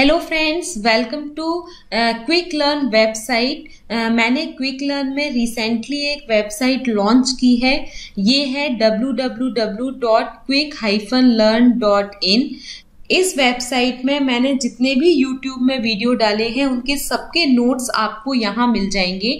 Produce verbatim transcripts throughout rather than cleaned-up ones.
Hello friends, welcome to Quick Learn website. मैंने Quick Learn में recently एक website launch की है। ये है W W W dot Quick hyphen Learn dot in. इस वेबसाइट में मैंने जितने भी यूट्यूब में वीडियो डाले हैं उनके सबके नोट्स आपको यहाँ मिल जाएंगे।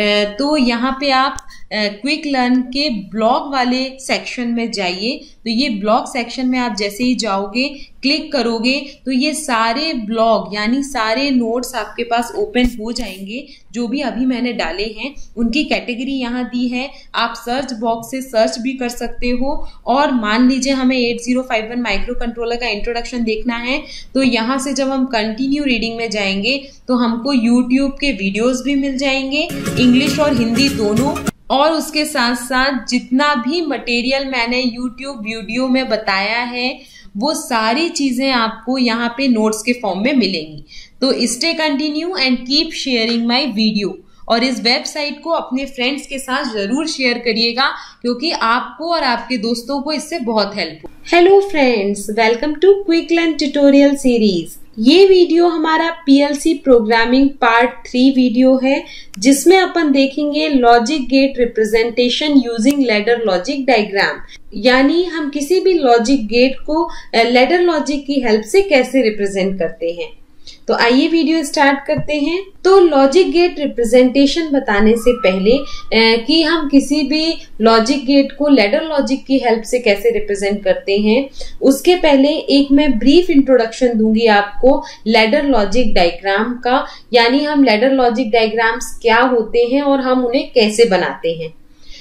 तो यहाँ पे आप क्विक लर्न के ब्लॉग वाले सेक्शन में जाइए। तो ये ब्लॉग सेक्शन में आप जैसे ही जाओगे, क्लिक करोगे तो ये सारे ब्लॉग यानी सारे नोट्स आपके पास ओपन हो जाएंगे। जो भी अभी मैंने डाले हैं उनकी कैटेगरी यहाँ दी है। आप सर्च बॉक्स से सर्च भी कर सकते हो। और मान लीजिए हमें eight zero five one microcontroller का इंट्रोडक्शन देखना है तो यहाँ से जब हम कंटिन्यू रीडिंग में जाएंगे तो हमको यूट्यूब के वीडियोस भी मिल जाएंगे, इंग्लिश और हिंदी दोनों। और उसके साथ साथ जितना भी मटेरियल मैंने यूट्यूब वीडियो में बताया है वो सारी चीजें आपको यहाँ पे नोट्स के फॉर्म में मिलेंगी। तो stay continue and keep sharing my video. और इस वेबसाइट को अपने फ्रेंड्स के साथ जरूर शेयर करिएगा क्योंकि आपको और आपके दोस्तों को इससे बहुत हेल्प हो। Hello friends, welcome to Quick Learn tutorial series. ये वीडियो हमारा PLC programming part three video है जिसमें अपन देखेंगे logic gate representation using ladder logic diagram, यानी हम किसी भी लॉजिक गेट को लैडर लॉजिक की हेल्प से कैसे रिप्रेजेंट करते हैं। तो आइए वीडियो स्टार्ट करते हैं। तो लॉजिक गेट रिप्रेजेंटेशन बताने से पहले कि हम किसी भी लॉजिक गेट को लैडर लॉजिक की हेल्प से कैसे रिप्रेजेंट करते हैं, उसके पहले एक मैं ब्रीफ इंट्रोडक्शन दूंगी आपको लैडर लॉजिक डायग्राम का, यानी हम लैडर लॉजिक डायग्राम्स क्या होते हैं और हम उन्हें कैसे बनाते हैं।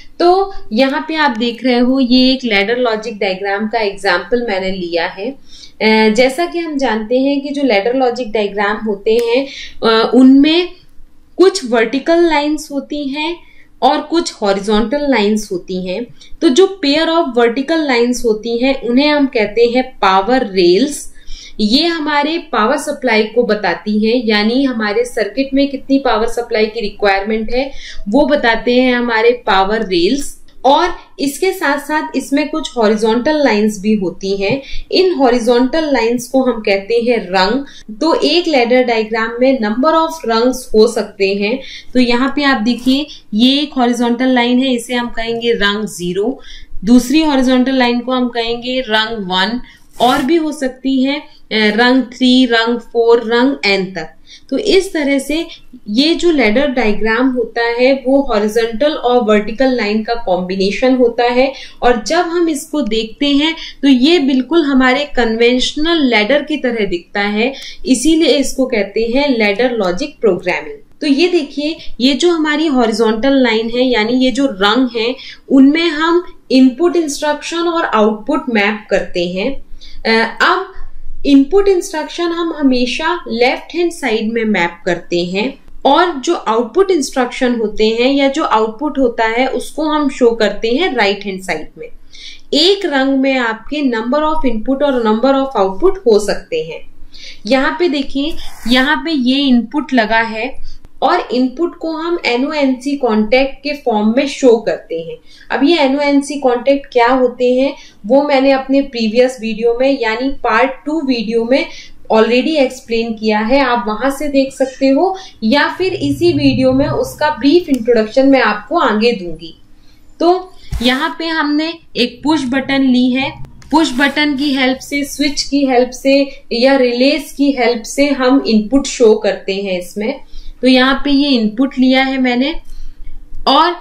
तो यहाँ पे आप देख रहे हो ये एक लैडर लॉजिक डायग्राम का एग्जाम्पल मैंने लिया है। जैसा कि हम जानते हैं कि जो लैडर लॉजिक डायग्राम होते हैं उनमें कुछ वर्टिकल लाइंस होती हैं और कुछ हॉरिजॉन्टल लाइंस होती हैं। तो जो पेयर ऑफ वर्टिकल लाइंस होती हैं उन्हें हम कहते हैं पावर रेल्स। ये हमारे पावर सप्लाई को बताती हैं, यानी हमारे सर्किट में कितनी पावर सप्लाई की रिक्वायरमेंट है वो बताते हैं हमारे पावर रेल्स। और इसके साथ साथ इसमें कुछ हॉरिजॉन्टल लाइंस भी होती हैं। इन हॉरिजॉन्टल लाइंस को हम कहते हैं रंग। तो एक लैडर डायग्राम में नंबर ऑफ रंग्स हो सकते हैं। तो यहाँ पे आप देखिए ये एक हॉरिजॉन्टल लाइन है, इसे हम कहेंगे रंग जीरो। दूसरी हॉरिजॉन्टल लाइन को हम कहेंगे रंग वन, और भी हो सकती है रंग थ्री, रंग फोर, रंग एन तक। तो इस तरह से ये जो लैडर डायग्राम होता है वो हॉरिजॉन्टल और वर्टिकल लाइन का कॉम्बिनेशन होता है। और जब हम इसको देखते हैं तो ये बिल्कुल हमारे कन्वेंशनल लैडर की तरह दिखता है, इसीलिए इसको कहते हैं लैडर लॉजिक प्रोग्रामिंग। तो ये देखिए ये जो हमारी हॉरिजॉन्टल लाइन है यानी ये जो रंग है उनमें हम इनपुट इंस्ट्रक्शन और आउटपुट मैप करते हैं। अब इनपुट इंस्ट्रक्शन हम हमेशा लेफ्ट हैंड साइड में मैप करते हैं और जो आउटपुट इंस्ट्रक्शन होते हैं या जो आउटपुट होता है उसको हम शो करते हैं राइट हैंड साइड में। एक रंग में आपके नंबर ऑफ इनपुट और नंबर ऑफ आउटपुट हो सकते हैं। यहाँ पे देखिए यहाँ पे ये इनपुट लगा है और इनपुट को हम एनओएनसी कॉन्टेक्ट के फॉर्म में शो करते हैं। अब ये एनओएनसी कॉन्टेक्ट क्या होते हैं वो मैंने अपने प्रीवियस वीडियो में यानी पार्ट टू वीडियो में ऑलरेडी एक्सप्लेन किया है, आप वहां से देख सकते हो, या फिर इसी वीडियो में उसका ब्रीफ इंट्रोडक्शन मैं आपको आगे दूंगी। तो यहाँ पे हमने एक पुश बटन ली है। पुश बटन की हेल्प से, स्विच की हेल्प से या रिलेस की हेल्प से हम इनपुट शो करते हैं इसमें। तो यहाँ पे ये इनपुट लिया है मैंने और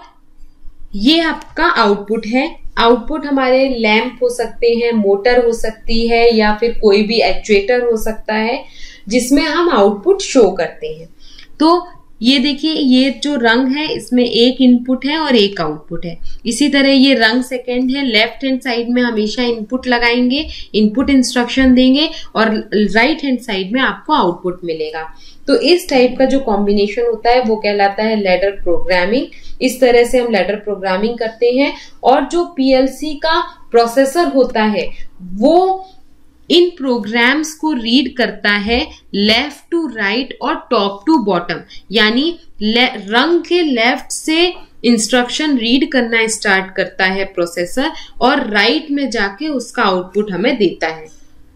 ये आपका आउटपुट है। आउटपुट हमारे लैंप हो सकते हैं, मोटर हो सकती है या फिर कोई भी एक्चुएटर हो सकता है जिसमें हम आउटपुट शो करते हैं। तो ये देखिए ये जो रंग है इसमें एक इनपुट है और एक आउटपुट है। इसी तरह ये रंग सेकेंड है, लेफ्ट हैंड साइड में हमेशा इनपुट लगाएंगे, इनपुट इंस्ट्रक्शन देंगे और राइट हैंड साइड में आपको आउटपुट मिलेगा। तो इस टाइप का जो कॉम्बिनेशन होता है वो कहलाता है लैडर प्रोग्रामिंग। इस तरह से हम लैडर प्रोग्रामिंग करते हैं। और जो पीएलसी का प्रोसेसर होता है वो इन प्रोग्राम्स को रीड करता है लेफ्ट टू राइट और टॉप टू बॉटम, यानी रंग के लेफ्ट से इंस्ट्रक्शन रीड करना स्टार्ट करता है प्रोसेसर और राइट में जाके उसका आउटपुट हमें देता है।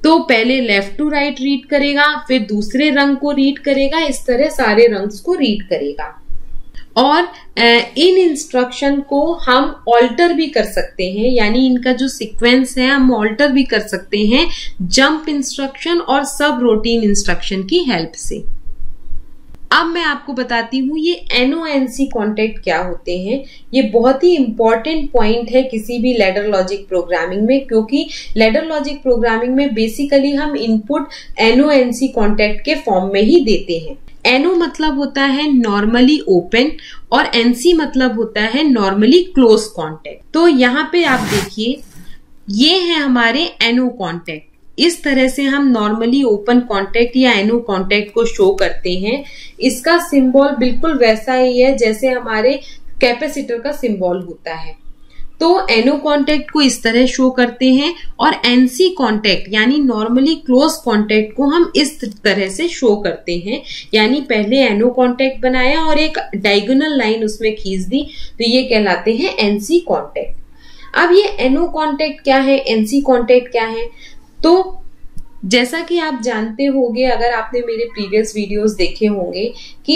तो पहले लेफ्ट टू राइट रीड करेगा, फिर दूसरे रंग को रीड करेगा, इस तरह सारे रंग्स को रीड करेगा। और इन इंस्ट्रक्शन को हम ऑल्टर भी कर सकते हैं, यानी इनका जो सीक्वेंस है हम ऑल्टर भी कर सकते हैं जंप इंस्ट्रक्शन और सब रूटीन इंस्ट्रक्शन की हेल्प से। अब मैं आपको बताती हूँ ये एनओएनसी कॉन्टेक्ट क्या होते हैं। ये बहुत ही इंपॉर्टेंट पॉइंट है किसी भी लैडर लॉजिक प्रोग्रामिंग में, क्योंकि लैडर लॉजिक प्रोग्रामिंग में बेसिकली हम इनपुट एनओएनसी कॉन्टेक्ट के फॉर्म में ही देते हैं। एनओ मतलब होता है नॉर्मली ओपन और एनसी मतलब होता है नॉर्मली क्लोज कॉन्टेक्ट। तो यहाँ पे आप देखिए ये है हमारे एनओ कॉन्टेक्ट। इस तरह से हम नॉर्मली ओपन कॉन्टेक्ट या एनओ कॉन्टेक्ट को शो करते हैं। इसका सिंबल बिल्कुल वैसा ही है जैसे हमारे कैपेसिटर का सिंबल होता है। तो एनओ कॉन्टेक्ट को इस तरह शो करते हैं और एनसी कॉन्टेक्ट यानी नॉर्मली क्लोज कॉन्टेक्ट को हम इस तरह से शो करते हैं, यानी पहले एनओ कॉन्टेक्ट बनाया और एक डायगोनल लाइन उसमें खींच दी, तो ये कहलाते हैं एनसी कॉन्टेक्ट। अब ये एनओ कॉन्टेक्ट क्या है, एनसी कॉन्टेक्ट क्या है, तो जैसा कि आप जानते होंगे अगर आपने मेरे प्रीवियस वीडियोस देखे होंगे कि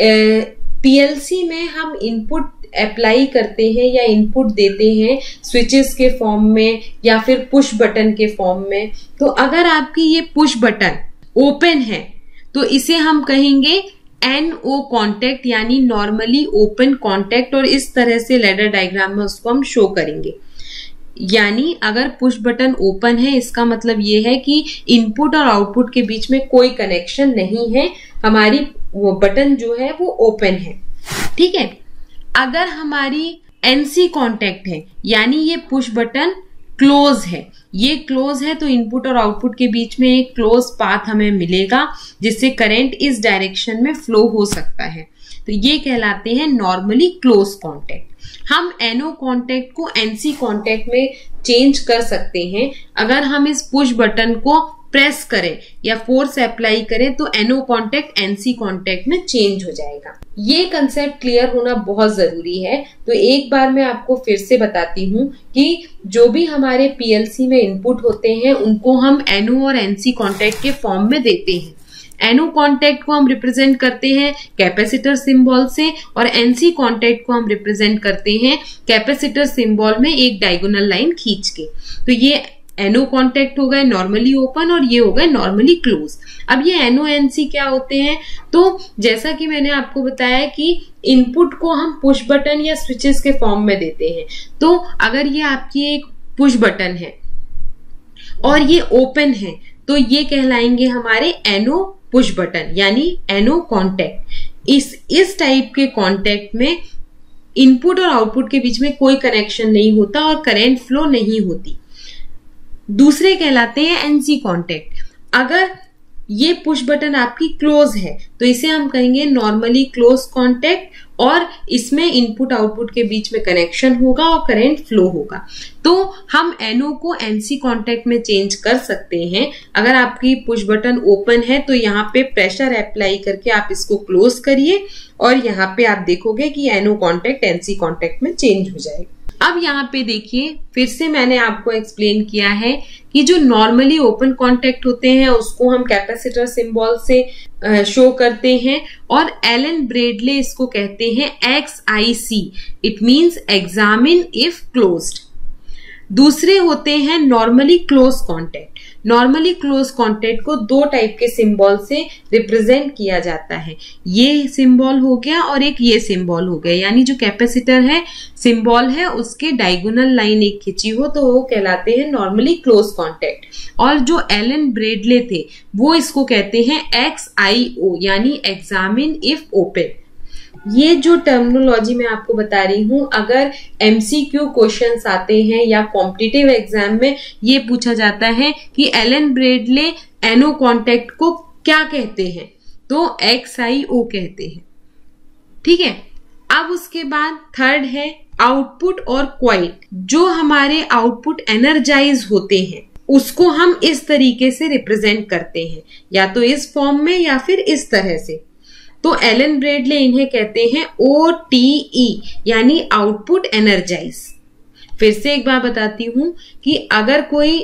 पीएलसी में हम इनपुट अप्लाई करते हैं या इनपुट देते हैं स्विचेस के फॉर्म में या फिर पुश बटन के फॉर्म में। तो अगर आपकी ये पुश बटन ओपन है तो इसे हम कहेंगे एनओ कॉन्टेक्ट यानी नॉर्मली ओपन कॉन्टेक्ट, और इस तरह से लैडर डायग्राम में उसको हम शो करेंगे। यानी अगर पुश बटन ओपन है इसका मतलब ये है कि इनपुट और आउटपुट के बीच में कोई कनेक्शन नहीं है, हमारी वो बटन जो है वो ओपन है। ठीक है, अगर हमारी एनसी कॉन्टेक्ट है यानी ये पुश बटन क्लोज है, ये क्लोज है तो इनपुट और आउटपुट के बीच में एक क्लोज पाथ हमें मिलेगा जिससे करंट इस डायरेक्शन में फ्लो हो सकता है, तो ये कहलाते हैं नॉर्मली क्लोज कॉन्टेक्ट। हम एनओ कॉन्टेक्ट को एनसी कॉन्टेक्ट में चेंज कर सकते हैं। अगर हम इस पुश बटन को प्रेस करें या फोर्स अप्लाई करें तो एनओ कॉन्टेक्ट एनसी कॉन्टेक्ट में चेंज हो जाएगा। ये कंसेप्ट क्लियर होना बहुत जरूरी है। तो एक बार मैं आपको फिर से बताती हूँ कि जो भी हमारे पीएलसी में इनपुट होते हैं उनको हम एनओ और एनसी कॉन्टेक्ट के फॉर्म में देते हैं। एनओ कॉन्टेक्ट को हम रिप्रेजेंट करते हैं कैपेसिटर सिंबल से और एनसी कॉन्टेक्ट को हम रिप्रेजेंट करते हैं कैपेसिटर सिंबल में एक डायगोनल लाइन खींच के। तो ये एनओ कॉन्टेक्ट हो गए नॉर्मली ओपन और ये हो गए नॉर्मली क्लोज। अब ये एनओ एनसी क्या होते हैं, तो जैसा कि मैंने आपको बताया कि इनपुट को हम पुश बटन या स्विचेस के फॉर्म में देते हैं। तो अगर ये आपकी एक पुश बटन है और ये ओपन है तो ये कहलाएंगे हमारे एनओ पुश बटन यानी एनओ कॉन्टेक्ट। इस इस टाइप के कॉन्टेक्ट में इनपुट और आउटपुट के बीच में कोई कनेक्शन नहीं होता और करंट फ्लो नहीं होती। दूसरे कहलाते हैं एनसी कॉन्टेक्ट। अगर ये पुश बटन आपकी क्लोज है तो इसे हम कहेंगे नॉर्मली क्लोज कॉन्टेक्ट और इसमें इनपुट आउटपुट के बीच में कनेक्शन होगा और करंट फ्लो होगा। तो हम एनओ को एनसी कॉन्टेक्ट में चेंज कर सकते हैं। अगर आपकी पुश बटन ओपन है तो यहाँ पे प्रेशर अप्लाई करके आप इसको क्लोज करिए और यहाँ पे आप देखोगे कि एनओ कॉन्टेक्ट एनसी कॉन्टेक्ट में चेंज हो जाएगा। अब यहाँ पे देखिए फिर से मैंने आपको एक्सप्लेन किया है कि जो नॉर्मली ओपन कॉन्टेक्ट होते हैं उसको हम कैपेसिटर सिंबल से शो करते हैं और एलन ब्रेडले इसको कहते हैं X I C, it means examine if closed. दूसरे होते हैं normally close contact. Normally close contact को दो टाइप के सिंबल से रिप्रेजेंट किया जाता है, ये सिंबल हो गया और एक ये सिंबल हो गया, यानी जो कैपेसिटर है सिंबल है उसके डायगोनल लाइन एक खिंची हो तो वो कहलाते हैं नॉर्मली क्लोज कॉन्टेक्ट। और जो एलन ब्रेडले थे वो इसको कहते हैं एक्स आई ओ यानी एग्जामिन इफ ओपन। ये जो टर्मिनोलॉजी मैं आपको बता रही हूं अगर एमसीक्यू क्वेश्चंस आते हैं या कॉम्पिटिटिव एग्जाम में ये पूछा जाता है कि एलन ब्रेडले एनओ कॉन्टेक्ट को क्या कहते हैं तो एक्स आई ओ कहते हैं। ठीक है, अब उसके बाद थर्ड है आउटपुट और क्वाइट। जो हमारे आउटपुट एनर्जाइज होते हैं उसको हम इस तरीके से रिप्रेजेंट करते हैं, या तो इस फॉर्म में या फिर इस तरह से। तो एलन ब्रेडले इन्हें कहते हैं ओ टी ई यानी आउटपुट एनर्जाइज। फिर से एक बार बताती हूं कि अगर कोई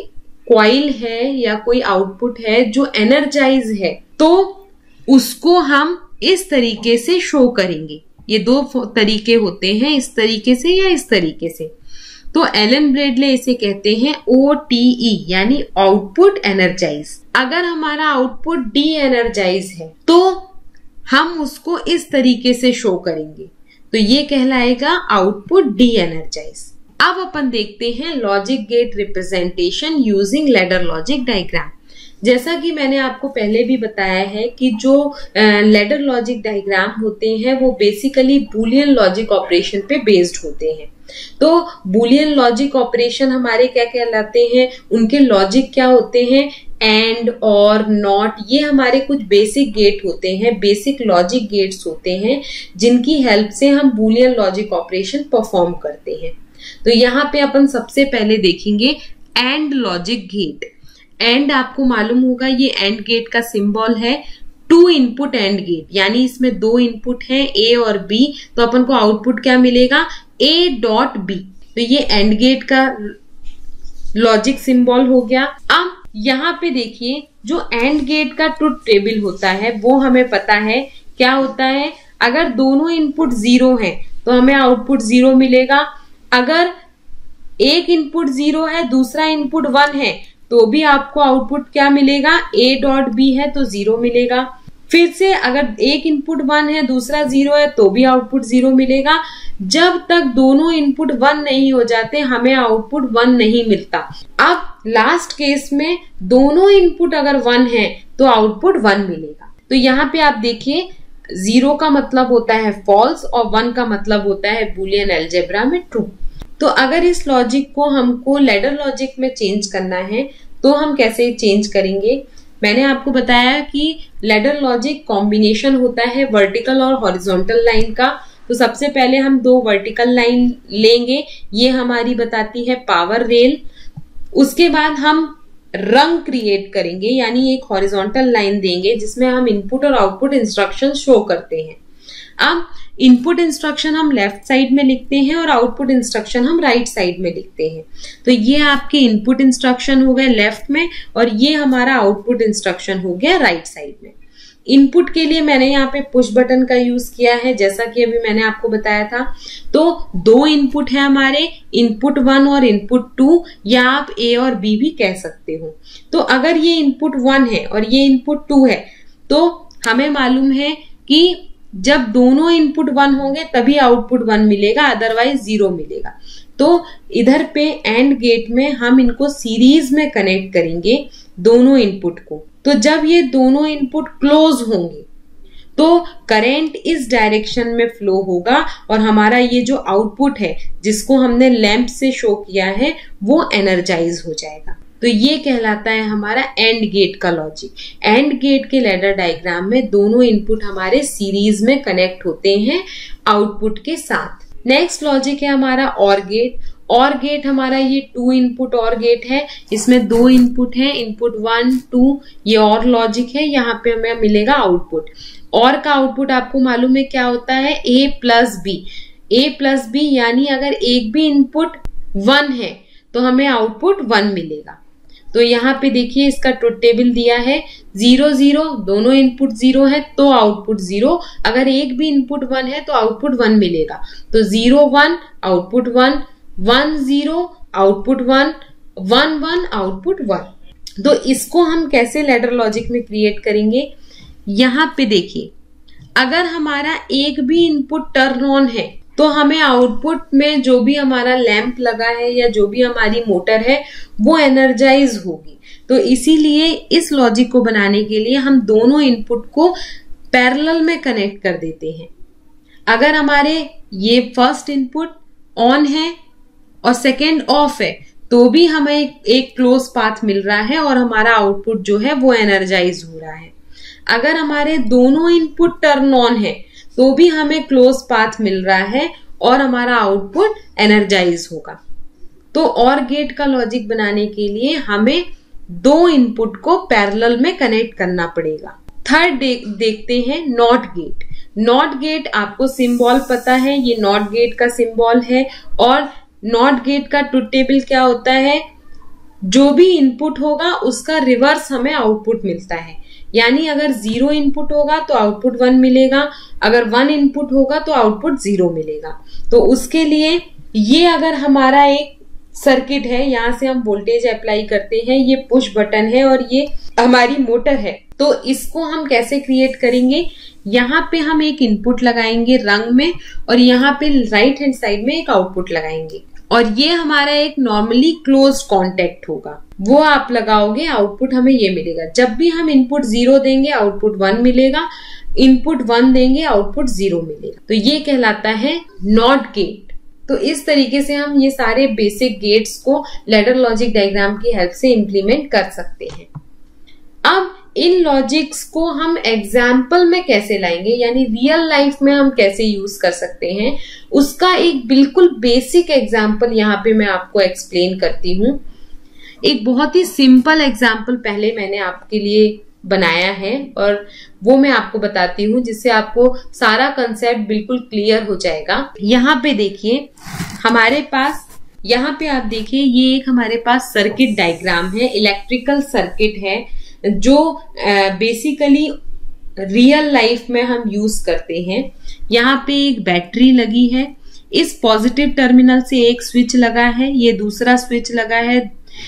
कॉइल है या कोई आउटपुट है जो एनर्जाइज है, तो उसको हम इस तरीके से शो करेंगे। ये दो तरीके होते हैं, इस तरीके से या इस तरीके से। तो एलन ब्रेडले इसे कहते हैं ओ टी ई, यानी आउटपुट एनर्जाइज। अगर हमारा आउटपुट डी एनर्जाइज है तो हम उसको इस तरीके से शो करेंगे, तो ये कहलाएगा आउटपुट डी एनर्जाइज। अब अपन देखते हैं logic gate representation using ladder logic diagram. जैसा कि मैंने आपको पहले भी बताया है कि जो लैडर लॉजिक डायग्राम होते हैं वो बेसिकली बूलियन लॉजिक ऑपरेशन पे बेस्ड होते हैं। तो बूलियन लॉजिक ऑपरेशन हमारे क्या कहलाते हैं, उनके लॉजिक क्या होते हैं, एंड और नॉट, ये हमारे कुछ बेसिक गेट होते हैं, बेसिक लॉजिक गेट्स होते हैं जिनकी हेल्प से हम बूलियन लॉजिक ऑपरेशन परफॉर्म करते हैं। तो यहाँ पे अपन सबसे पहले देखेंगे एंड लॉजिक गेट। एंड आपको मालूम होगा ये एंड गेट का सिंबल है टू इनपुट एंड गेट, यानी इसमें दो इनपुट हैं ए और बी, तो अपन को आउटपुट क्या मिलेगा, ए डॉट बी। तो ये एंड गेट का लॉजिक सिंबल हो गया। अब यहाँ पे देखिए जो एंड गेट का ट्रुथ टेबल होता है वो हमें पता है क्या होता है। अगर दोनों इनपुट जीरो हैं तो हमें आउटपुट जीरो मिलेगा। अगर एक इनपुट जीरो है दूसरा इनपुट वन है तो भी आपको आउटपुट क्या मिलेगा, ए डॉट बी है तो जीरो मिलेगा। फिर से अगर एक इनपुट वन है दूसरा जीरो है तो भी आउटपुट जीरो मिलेगा। जब तक दोनों इनपुट वन नहीं हो जाते हमें आउटपुट वन नहीं मिलता। अब लास्ट केस में दोनों इनपुट अगर वन है तो आउटपुट वन मिलेगा। तो यहाँ पे आप देखिए जीरो का मतलब होता है फॉल्स और वन का मतलब होता है बूलियन अलजेब्रा में ट्रू। तो अगर इस लॉजिक को हमको लैडर लॉजिक में चेंज करना है तो हम कैसे चेंज करेंगे। मैंने आपको बताया कि लैडर लॉजिक कॉम्बिनेशन होता है वर्टिकल और हॉरिजॉन्टल लाइन का। तो सबसे पहले हम दो वर्टिकल लाइन लेंगे, ये हमारी बताती है पावर रेल। उसके बाद हम रंग क्रिएट करेंगे, यानी एक हॉरिजॉन्टल लाइन देंगे जिसमें हम इनपुट और आउटपुट इंस्ट्रक्शन शो करते हैं। अब इनपुट इंस्ट्रक्शन हम लेफ्ट साइड में लिखते हैं और आउटपुट इंस्ट्रक्शन हम राइट साइड में लिखते हैं। तो ये आपके इनपुट इंस्ट्रक्शन हो गए लेफ्ट में और ये हमारा आउटपुट इंस्ट्रक्शन हो गया राइट साइड में। इनपुट के लिए मैंने यहाँ पे पुश बटन का यूज किया है, जैसा कि अभी मैंने आपको बताया था। तो दो इनपुट है हमारे, इनपुट वन और इनपुट टू, या आप ए और बी भी कह सकते हो। तो अगर ये इनपुट वन है और ये इनपुट टू है तो हमें मालूम है कि जब दोनों इनपुट वन होंगे तभी आउटपुट वन मिलेगा, अदरवाइज जीरो मिलेगा। तो इधर पे एंड गेट में हम इनको सीरीज में कनेक्ट करेंगे दोनों इनपुट को। तो जब ये दोनों इनपुट क्लोज होंगे तो करंट इस डायरेक्शन में फ्लो होगा और हमारा ये जो आउटपुट है जिसको हमने लैंप से शो किया है वो एनर्जाइज हो जाएगा। तो ये कहलाता है हमारा एंड गेट का लॉजिक। एंड गेट के लैडर डायग्राम में दोनों इनपुट हमारे सीरीज में कनेक्ट होते हैं आउटपुट के साथ। नेक्स्ट लॉजिक है हमारा और गेट। और गेट हमारा ये टू इनपुट और गेट है, इसमें दो इनपुट है, इनपुट वन टू, ये और लॉजिक है। यहाँ पे हमें मिलेगा आउटपुट। और का आउटपुट आपको मालूम है क्या होता है, A plus B. A plus B यानी अगर एक भी इनपुट वन है तो हमें आउटपुट वन मिलेगा। तो यहाँ पे देखिए इसका ट्रुथ टेबल दिया है, जीरो जीरो, दोनों इनपुट जीरो है तो आउटपुट जीरो, अगर एक भी इनपुट वन है तो आउटपुट वन मिलेगा। तो zero one output one, one zero output one, one one output one. तो इसको हम कैसे लैडर लॉजिक में क्रिएट करेंगे, यहाँ पे देखिए अगर हमारा एक भी इनपुट टर्न ऑन है तो हमें आउटपुट में जो भी हमारा लैंप लगा है या जो भी हमारी मोटर है वो एनर्जाइज होगी। तो इसीलिए इस लॉजिक को बनाने के लिए हम दोनों इनपुट को पैरेलल में कनेक्ट कर देते हैं। अगर हमारे ये फर्स्ट इनपुट ऑन है और सेकेंड ऑफ है तो भी हमें एक क्लोज पाथ मिल रहा है और हमारा आउटपुट जो है वो एनर्जाइज हो रहा है। अगर हमारे दोनों इनपुट टर्न ऑन है तो भी हमें क्लोज पाथ मिल रहा है और हमारा आउटपुट एनर्जाइज होगा। तो और गेट का लॉजिक बनाने के लिए हमें दो इनपुट को पैरेलल में कनेक्ट करना पड़ेगा। थर्ड दे, देखते हैं नॉट गेट। नॉट गेट आपको सिंबल पता है, ये नॉट गेट का सिंबल है और नॉट गेट का ट्रुथ टेबल क्या होता है, जो भी इनपुट होगा उसका रिवर्स हमें आउटपुट मिलता है। यानी अगर जीरो इनपुट होगा तो आउटपुट वन मिलेगा, अगर वन इनपुट होगा तो आउटपुट जीरो मिलेगा। तो उसके लिए ये अगर हमारा एक सर्किट है, यहां से हम वोल्टेज अप्लाई करते हैं, ये पुश बटन है और ये हमारी मोटर है। तो इसको हम कैसे क्रिएट करेंगे, यहाँ पे हम एक इनपुट लगाएंगे रंग में और यहाँ पे राइट हैंड साइड में एक आउटपुट लगाएंगे और ये हमारा एक नॉर्मली क्लोज कॉन्टेक्ट होगा, वो आप लगाओगे, आउटपुट हमें ये मिलेगा। जब भी हम इनपुट जीरो देंगे आउटपुट वन मिलेगा, इनपुट वन देंगे आउटपुट जीरो मिलेगा। तो ये कहलाता है नॉट गेट। तो इस तरीके से हम ये सारे बेसिक गेट्स को लैडर लॉजिक डायग्राम की हेल्प से इंप्लीमेंट कर सकते हैं। अब इन लॉजिक्स को हम एग्जाम्पल में कैसे लाएंगे, यानी रियल लाइफ में हम कैसे यूज कर सकते हैं, उसका एक बिल्कुल बेसिक एग्जाम्पल यहाँ पे मैं आपको एक्सप्लेन करती हूँ। एक बहुत ही सिंपल एग्जाम्पल पहले मैंने आपके लिए बनाया है और वो मैं आपको बताती हूँ, जिससे आपको सारा कंसेप्ट बिल्कुल क्लियर हो जाएगा। यहाँ पे देखिए हमारे पास, यहाँ पे आप देखिए ये एक हमारे पास सर्किट डायग्राम है, इलेक्ट्रिकल सर्किट है जो बेसिकली रियल लाइफ में हम यूज करते हैं। यहाँ पे एक बैटरी लगी है, इस पॉजिटिव टर्मिनल से एक स्विच लगा है, ये दूसरा स्विच लगा है,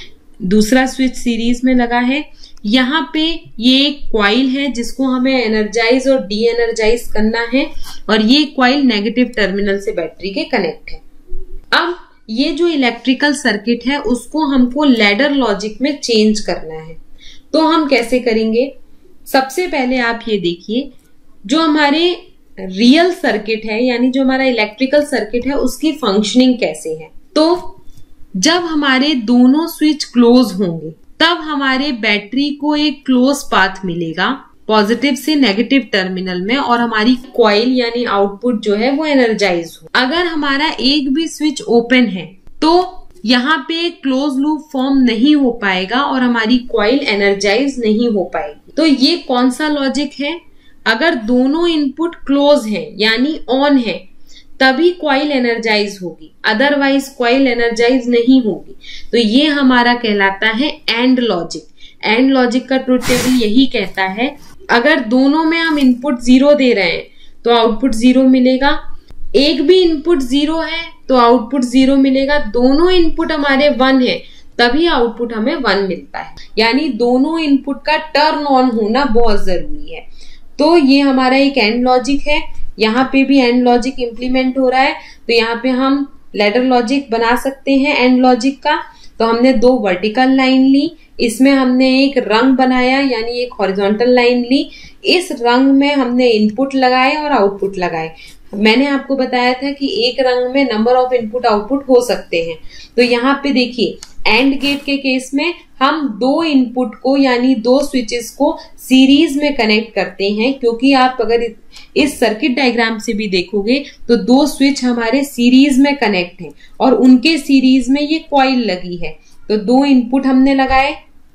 दूसरा स्विच सीरीज में लगा है। यहाँ पे ये एक कॉइल है जिसको हमें एनर्जाइज और डी एनर्जाइज करना है और ये कॉइल नेगेटिव टर्मिनल से बैटरी के कनेक्ट है। अब ये जो इलेक्ट्रिकल सर्किट है उसको हमको लैडर लॉजिक में चेंज करना है। तो हम कैसे करेंगे, सबसे पहले आप ये देखिए जो हमारे रियल सर्किट है, यानी जो हमारा इलेक्ट्रिकल सर्किट है, उसकी फंक्शनिंग कैसे है। तो जब हमारे दोनों स्विच क्लोज होंगे तब हमारे बैटरी को एक क्लोज पाथ मिलेगा पॉजिटिव से नेगेटिव टर्मिनल में और हमारी कॉइल यानी आउटपुट जो है वो एनर्जाइज हो। अगर हमारा एक भी स्विच ओपन है तो यहाँ पे क्लोज लूप फॉर्म नहीं हो पाएगा और हमारी कॉइल एनर्जाइज नहीं हो पाएगी। तो ये कौन सा लॉजिक है, अगर दोनों इनपुट क्लोज हैं यानी ऑन है तभी कॉइल एनर्जाइज होगी, अदरवाइज कॉइल एनर्जाइज नहीं होगी। तो ये हमारा कहलाता है एंड लॉजिक। एंड लॉजिक का ट्रुथ टेबल यही कहता है अगर दोनों में हम इनपुट जीरो दे रहे हैं तो आउटपुट जीरो मिलेगा, एक भी इनपुट जीरो है तो आउटपुट जीरो मिलेगा, दोनों इनपुट हमारे वन है तभी आउटपुट हमें वन मिलता है। यानी दोनों इनपुट का टर्न ऑन होना बहुत जरूरी है। तो ये हमारा एक एंड लॉजिक है। यहाँ पे भी एंड लॉजिक इंप्लीमेंट हो रहा है, तो यहाँ पे हम लैडर लॉजिक बना सकते हैं एंड लॉजिक का। तो हमने दो वर्टिकल लाइन ली, इसमें हमने एक रंग बनाया यानी एक हॉरिजॉन्टल लाइन ली, इस रंग में हमने इनपुट लगाए और आउटपुट लगाए। मैंने आपको बताया था कि एक रंग में नंबर ऑफ इनपुट आउटपुट हो सकते हैं। तो यहाँ पे देखिए एंड गेट के केस में हम दो इनपुट को यानी दो स्विचेस को सीरीज में कनेक्ट करते हैं, क्योंकि आप अगर इस सर्किट डायग्राम से भी देखोगे तो दो स्विच हमारे सीरीज में कनेक्ट हैं और उनके सीरीज में ये कॉइल लगी है। तो दो इनपुट हमने लगाए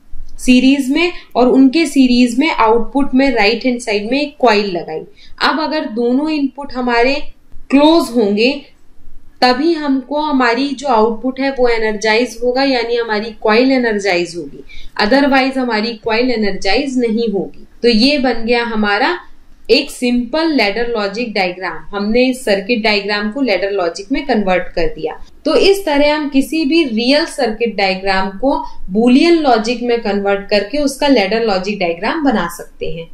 सीरीज में और उनके सीरीज में आउटपुट में राइट हैंड साइड में एक कॉइल लगाई। अब अगर दोनों इनपुट हमारे क्लोज होंगे तभी हमको हमारी जो आउटपुट है वो एनर्जाइज होगा, यानी हमारी कॉइल एनर्जाइज होगी, अदरवाइज हमारी कॉइल एनर्जाइज नहीं होगी। तो ये बन गया हमारा एक सिंपल लैडर लॉजिक डायग्राम। हमने इस सर्किट डायग्राम को लैडर लॉजिक में कन्वर्ट कर दिया। तो इस तरह हम किसी भी रियल सर्किट डायग्राम को बूलियन लॉजिक में कन्वर्ट करके उसका लैडर लॉजिक डायग्राम बना सकते हैं।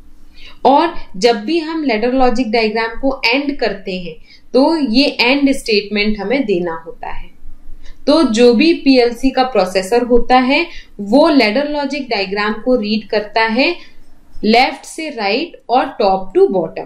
और जब भी हम लैडर लॉजिक डायग्राम को एंड करते हैं तो ये एंड स्टेटमेंट हमें देना होता है। तो जो भी पीएलसी का प्रोसेसर होता है वो लैडर लॉजिक डायग्राम को रीड करता है लेफ्ट से राइट और टॉप टू बॉटम।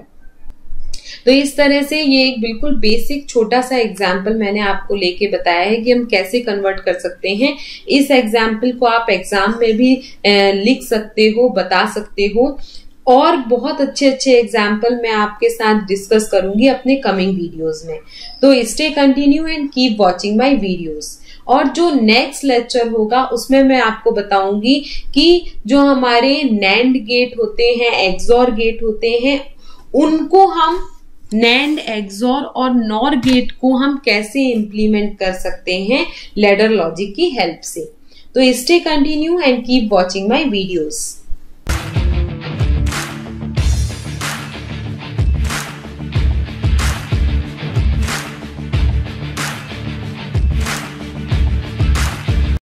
तो इस तरह से ये एक बिल्कुल बेसिक छोटा सा एग्जाम्पल मैंने आपको लेके बताया है कि हम कैसे कन्वर्ट कर सकते हैं। इस एग्जाम्पल को आप एग्जाम में भी लिख सकते हो, बता सकते हो, और बहुत अच्छे अच्छे एग्जाम्पल मैं आपके साथ डिस्कस करूंगी अपने कमिंग वीडियोस में। तो stay continue and keep watching my videos. और जो नेक्स्ट लेक्चर होगा उसमें मैं आपको बताऊंगी कि जो हमारे नैंड गेट होते हैं, एक्सॉर गेट होते हैं, उनको हम नैंड, एक्सॉर और नॉर गेट को हम कैसे इंप्लीमेंट कर सकते हैं लैडर लॉजिक की हेल्प से। तो stay continue and keep watching my videos.